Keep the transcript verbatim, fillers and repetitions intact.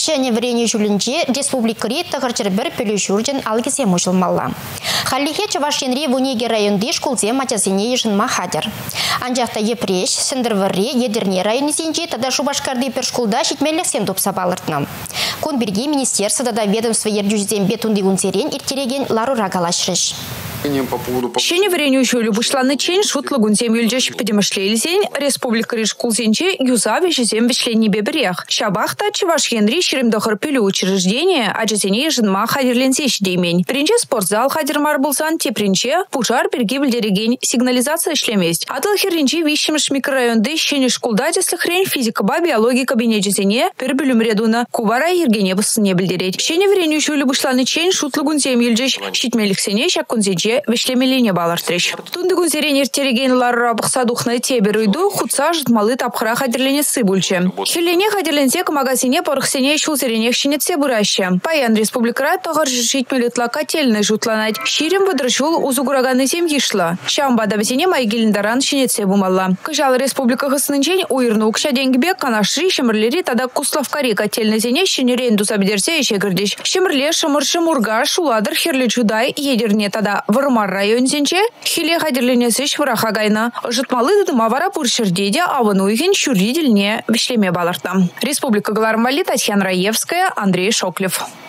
Шәне врене жүлінже республикари тағырчыр бір пөлі жүрден алгізе мұжылмалла. Халлихе Чавашенри вунеге районды шкулзе мачасыне ешін махадыр. Анжақта епреш, сындырвырре, едерне районызенже тада Шубашкарды пер шкулда шетмеллексен топса балыртны. Конберге министерство тада ведомство ердюжден бетунды унцерен иртереген ларура галашрыш. Шене вреню жюлю бушланы чен шутлы гунзем юльджеш педемышлейлзен республика решкулзенче юза вежезем вешлени беберех. Шабахта Чавашенри шеремдохыр пюлю учреждение, а джезене жынма хадерленсеш деймень. Принче спортзал хадермар булсан, те принче пушар бергибель дереген сигнализация шлеместь. Атыл херинче вищемш микрорайонды шене шкулда деслы хрень физика ба биология кабинет джезене пербелюм редуна кубара ергене басыне бельдереть. Шене вреню жюлю бушланы чен шутлы гунзем юльджеш щитмелексене шаккунзенче вешлемелине балартреш. Тунды гунзерен ертереген ларра бақсадухна тебер уйду хутса жытмалы тапхыра хадерлене сыбульче. Хелене хадерленсе магазине порыхсене шулзеренех шинетсе бураща. Паян республикара тағыр житмелетла котельный жутланать. Ширим выдрачул узугураганы семьишла. Шамбада бесене майгелиндаран шинетсе бумалла. Кыжал республика хысынчен уйрну укша денгбек канашри шемрлери тада куславкари котельный зене шинеренду сабдерсе ешегірдеш. Шемрле шымыр шымурга шуладыр херлі жудай едерне тада Вармар районзенче хиле хадерленесі швыраха гайна. Жытмалы дыдыма вара пуршырдеде авануйген шуридельне вешлеме балартам. Республика Галармали, Татьяна Раевская, Андрей Шоклев.